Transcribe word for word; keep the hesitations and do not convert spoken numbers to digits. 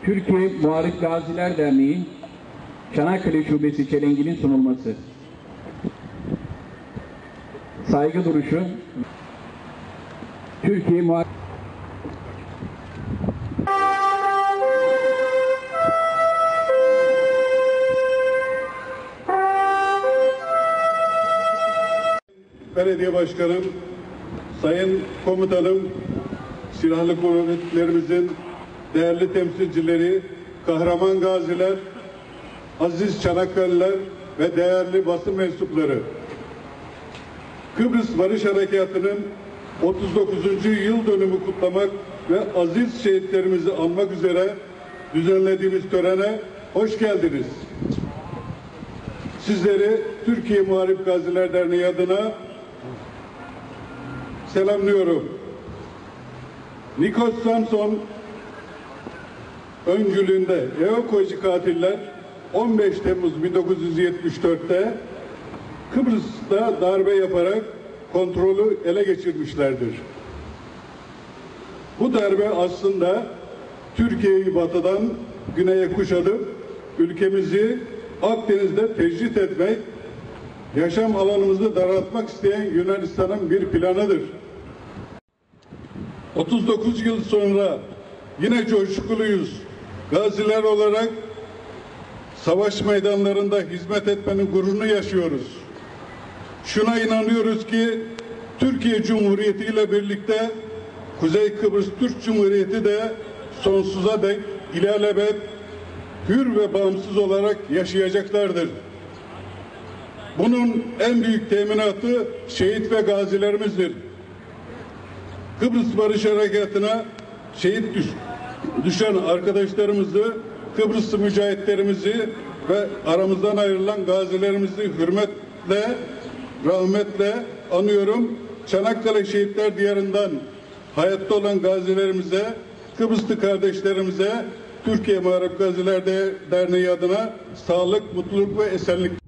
Türkiye Muharip Gaziler Derneği Çanakkale Şubesi çelenginin sunulması. Saygı duruşu. Türkiye Muharip Belediye Başkanım, Sayın Komutanım, Silahlı Kuvvetlerimizin değerli temsilcileri, kahraman gaziler, aziz Çanakkale'liler ve değerli basın mensupları. Kıbrıs Barış Harekatı'nın otuz dokuzuncu yıl dönümü kutlamak ve aziz şehitlerimizi anmak üzere düzenlediğimiz törene hoş geldiniz. Sizleri Türkiye Muharip Gaziler Derneği adına selamlıyorum. Nikos Samson öncülüğünde Eokoji katiller on beş Temmuz bin dokuz yüz yetmiş dört'te Kıbrıs'ta darbe yaparak kontrolü ele geçirmişlerdir. Bu darbe aslında Türkiye'yi batıdan güneye kuşatıp ülkemizi Akdeniz'de tecrit etmek, yaşam alanımızı daraltmak isteyen Yunanistan'ın bir planıdır. otuz dokuz yıl sonra yine coşkuluyuz. Gaziler olarak savaş meydanlarında hizmet etmenin gururunu yaşıyoruz. Şuna inanıyoruz ki Türkiye Cumhuriyeti ile birlikte Kuzey Kıbrıs Türk Cumhuriyeti de sonsuza dek ilelebet hür ve bağımsız olarak yaşayacaklardır. Bunun en büyük teminatı şehit ve gazilerimizdir. Kıbrıs Barış Harekatı'na şehit düş, düşen arkadaşlarımızı, Kıbrıslı mücahitlerimizi ve aramızdan ayrılan gazilerimizi hürmetle, rahmetle anıyorum. Çanakkale Şehitler Diyarı'ndan hayatta olan gazilerimize, Kıbrıslı kardeşlerimize Türkiye Muharip Gaziler Derneği adına sağlık, mutluluk ve esenlik